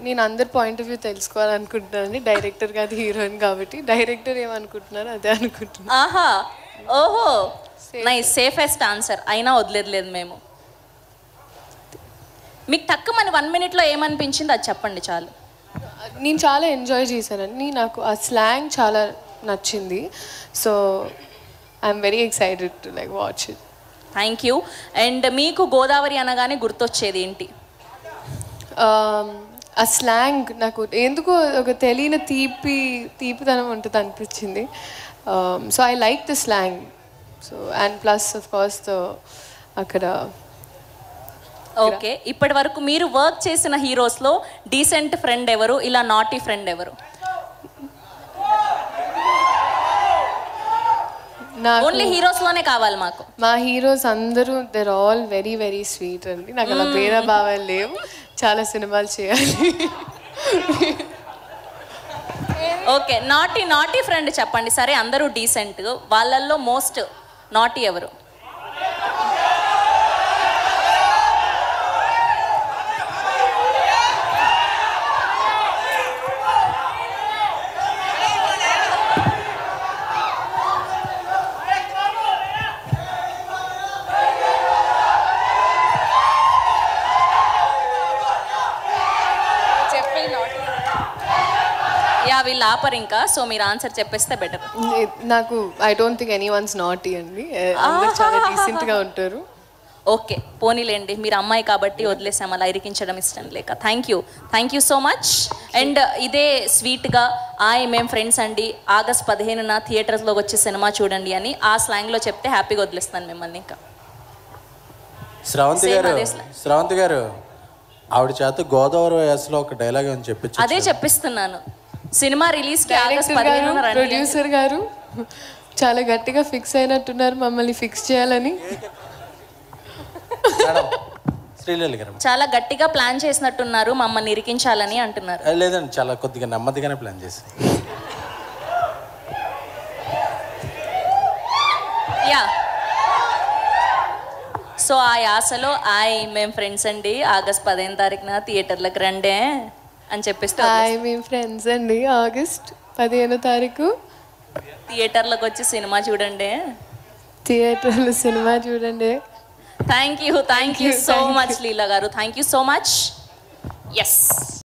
నేను అందరి point of view తెలుసుకోవాలనుకుంటున్నాను. డైరెక్టర్ కాదు, హీరోయిన్ కాబట్టి. డైరెక్టర్ ఏమనుకుంటున్నారో అదే అనుకుంటున్నాను. ఆహా, ఓహో, నైస్, సేఫెస్ట్ ఆన్సర్. అయినా వదిలేదు మేము. మీకు తక్కువ 1 minute ఏమనిపించింది అది చెప్పండి చాలు. నేను చాలా ఎంజాయ్ చేశానండి. నాకు ఆ స్లాంగ్ చాలా నచ్చింది. So I'm very excited to like watch it. Thank you. And మీకు గోదావరి అనగానే గుర్తొచ్చేది ఏంటి? ఆ స్లాంగ్ నాకు ఎందుకో ఒక తెలియని తీపితనం ఉంటుంది అనిపించింది. So I like the slang. So and plus of course అక్కడ. ఓకే, ఇప్పటి వరకు మీరు వర్క్ చేసిన హీరోస్లో డీసెంట్ ఫ్రెండ్ ఎవరు, ఇలా నాటీ ఫ్రెండ్ ఎవరు? ఓన్లీ హీరోస్లోనే కావాలి మాకు. మా హీరోస్ అందరూ they're all very very sweet అండి. నాకు అలా భేద భావాలు లేవు. చాలా సినిమాలు చేయాలి. ఓకే, నాటీ ఫ్రెండ్ చెప్పండి. సరే, అందరూ డీసెంట్, వాళ్ళల్లో మోస్ట్ నాటీ ఎవరు? వీళ్ళు ఆపరు ఇంకా, సో మీరు ఆన్సర్ చెప్పేస్తే బెటర్. నాకు I don't think anyone's naughty అండి. అందరూ చాలా డీసెంట్గా ఉంటారు. ఓకే, పోనీలేండి, మీరు అమ్మాయి కాబట్టి వదిలేసాం, అలా ఇరికించడం ఇష్టం లేక. Thank you so much. And ఇదే స్వీట్గా మేము ఫ్రెండ్స్ అండి, August 15న థియేటర్స్లోకి వచ్చి సినిమా చూడండి అని ఆ స్లాంగ్లో చెప్తే హ్యాపీగా వదిలేస్తాను మిమ్మల్ని. ఇంకా శ్రావంతి గారు ఆవిడ చేత గోదావరి వయసులో ఒక డైలాగ్ అని చెప్పి అదే చెప్పిస్తున్నాను. సినిమా రిలీజ్కి August 15న ప్రొడ్యూసర్ గారు చాలా గట్టిగా ఫిక్స్ అయినట్టున్నారు మమ్మల్ని ఫిక్స్ చేయాలని. శ్రీలీల గారు చాలా గట్టిగా ప్లాన్ చేసినట్టున్నారు మమ్మల్ని ఇరికించాలని అంటున్నారు. లేదండి, చాలా కొద్దిగా నెమ్మదిగానే ప్లాన్ చేసి. యా, సో ఆ యాసలో మేము ఫ్రెండ్స్ అండి, August 15న థియేటర్లకు రండే అని చెప్పేస్తే మేము ఫ్రెండ్స్ అండి, August 15 థియేటర్లకు వచ్చి సినిమా చూడండి. థియేటర్లో సినిమా చూడండి. Thank you so much Leela గారు. Thank you so much. Yes.